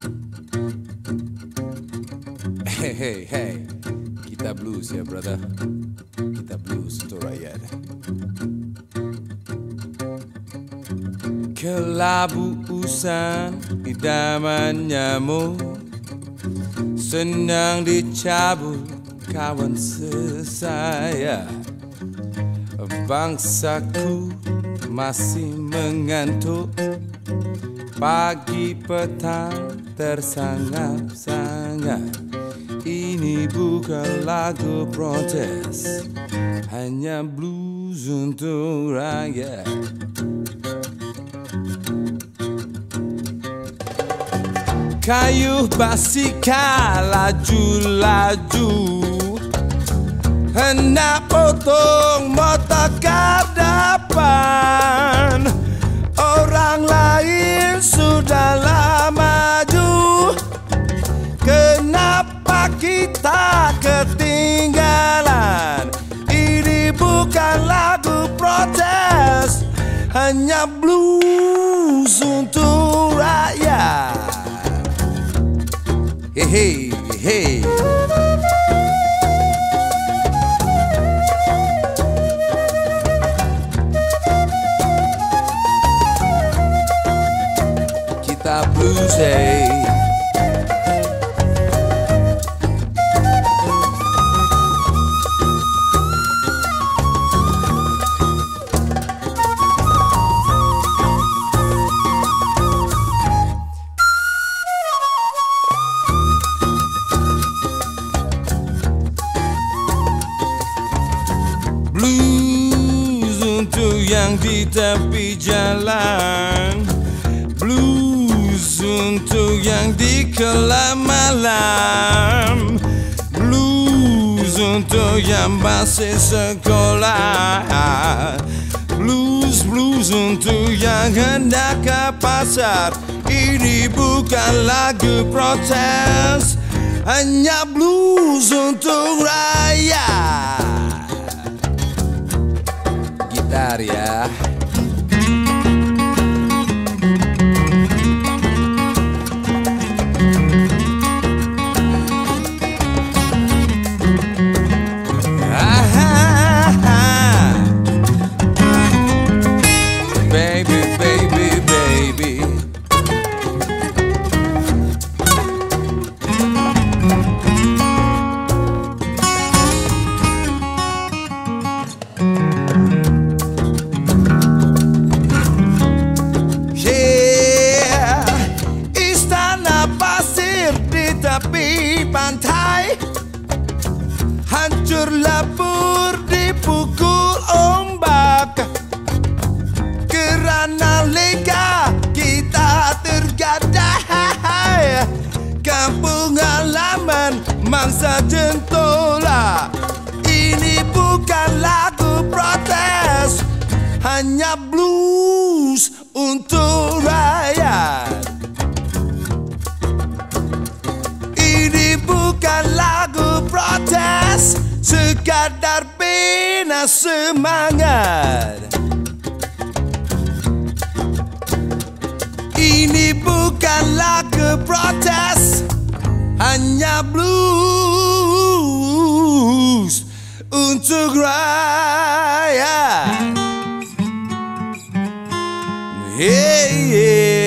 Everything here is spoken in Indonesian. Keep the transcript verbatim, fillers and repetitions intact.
Hey, hey, hey, kita blues ya brother. Kita blues untuk rakyat. Kelabu usan idaman nyamuk, senang dicabut kawan sesaya. Bangsaku masih mengantuk, pagi petang tersangap-sangap. Ini bukan lagu protes, hanya blues untuk rakyat. Kayu basikal laju-laju, hendak potong motor ke depan. Orang lain sudahlah maju, kenapa kita ketinggalan? Ini bukan lagu protes, hanya blues untuk rakyat. Hey, hey, hey. Kita blues, hey. Blues untuk yang di tepi jalan, blues untuk yang di kelam malam, blues untuk yang masih sekolah, blues, blues untuk yang hendak ke pasar. Ini bukan lagu protes, hanya blues untuk rakyat. Gitar ya. Baby, baby, baby. Yeah, istana pasir di tepi pantai, hancur lebur dipukul ombak. Kerana lega kita tergadai, kampung halaman mangsa jentola. Ini bukan lagu protes, hanya blues untuk rakyat. Ini bukan lagu protes, sekadar bina semangat. Ini bukan lagu protes, hanya blues untuk rakyat. Hey, yeah.